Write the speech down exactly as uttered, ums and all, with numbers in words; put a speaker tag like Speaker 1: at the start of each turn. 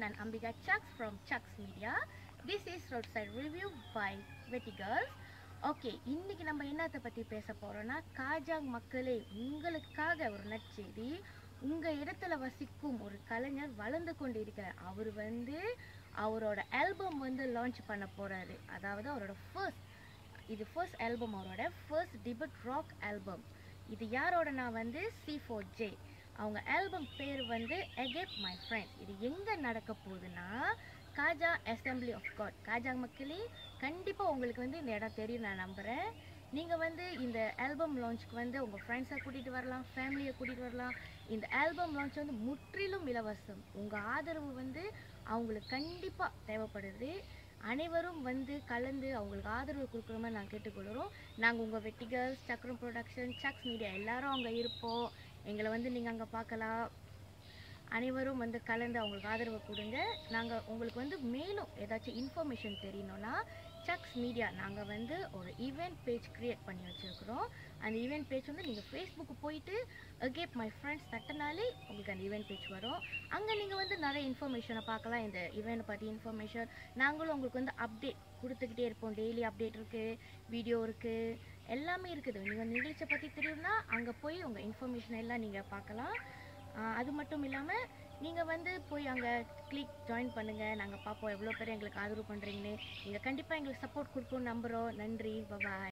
Speaker 1: நான் Ambika Chackz from Chackz Media. This is Roadside review by VettiGurlz. Okay, இன்னைக்கு நம்ம என்னத்தை பற்றி பேச போகிறோன்னா, காஜாங் மக்களே, உங்களுக்காக ஒரு நற்செய்தி. உங்கள் இடத்துல வசிக்கும் ஒரு கலைஞர் வளர்ந்து கொண்டு இருக்கிறார். அவர் வந்து அவரோட ஆல்பம் வந்து லான்ச் பண்ண போகிறாரு. அதாவது அவரோட ஃபர்ஸ்ட் இது ஃபர்ஸ்ட் ஆல்பம், அவரோட ஃபர்ஸ்ட் டிபட் ராக் ஆல்பம். இது யாரோடனா வந்து சி ஃபோர் ஜே. அவங்க ஆல்பம் பேர் வந்து Agape my friend. இது எங்கே நடக்க போகுதுன்னா, Kajang assembly of God. Kajang மக்களே, கண்டிப்பாக உங்களுக்கு வந்து இந்த இடம் தெரியும் நான் நம்புகிறேன். நீங்கள் வந்து இந்த ஆல்பம் லான்ச்சுக்கு வந்து உங்கள் ஃப்ரெண்ட்ஸை கூட்டிகிட்டு வரலாம், ஃபேமிலியை கூட்டிகிட்டு வரலாம். இந்த ஆல்பம் லான்ச் வந்து முற்றிலும் இலவசம். உங்கள் ஆதரவு வந்து அவங்களுக்கு கண்டிப்பாக தேவைப்படுது. அனைவரும் வந்து கலந்து அவங்களுக்கு ஆதரவு கொடுக்குற மாதிரி நாங்கள் கேட்டுக்கொள்கிறோம். நாங்கள் உங்கள் VettiGurlz, Chackram production, Chackz media எல்லாரும் அங்கே இருப்போம். எங்களை வந்து நீங்கள் அங்கே பார்க்கலாம். அனைவரும் வந்து கலந்து அவங்களுக்கு ஆதரவு கொடுங்க. நாங்கள் உங்களுக்கு வந்து மேலும் ஏதாச்சும் இன்ஃபர்மேஷன் தெரியணும்னா, Chackz மீடியா நாங்கள் வந்து ஒரு ஈவெண்ட் பேஜ் க்ரியேட் பண்ணி வச்சுருக்குறோம். அந்த ஈவெண்ட் பேஜ் வந்து நீங்கள் ஃபேஸ்புக்கு போயிட்டு Agape my friends தட்டினாலே உங்களுக்கு அந்த ஈவெண்ட் பேஜ் வரும். அங்கே நீங்கள் வந்து நிறைய இன்ஃபர்மேஷனை பார்க்கலாம். இந்த ஈவெண்ட்டை பற்றி இன்ஃபர்மேஷன் நாங்களும் உங்களுக்கு வந்து அப்டேட் கொடுத்துக்கிட்டே இருப்போம். டெய்லி அப்டேட் இருக்குது, வீடியோ இருக்குது, எல்லாமே இருக்குது. நீங்கள் நிகழ்ச்சியை பற்றி தெரியும்னா அங்கே போய் உங்கள் இன்ஃபர்மேஷன் எல்லாம் நீங்கள் பார்க்கலாம். அது மட்டும் இல்லாமல் நீங்கள் வந்து போய் அங்கே கிளிக் ஜாயின் பண்ணுங்கள். நாங்கள் பார்ப்போம் எவ்வளோ பேர் எங்களுக்கு ஆதரவு பண்ணுறீங்கன்னு. நீங்கள் கண்டிப்பாக எங்களுக்கு சப்போர்ட் கொடுக்கணும்னு நம்புகிறோம். நன்றி, பாய்.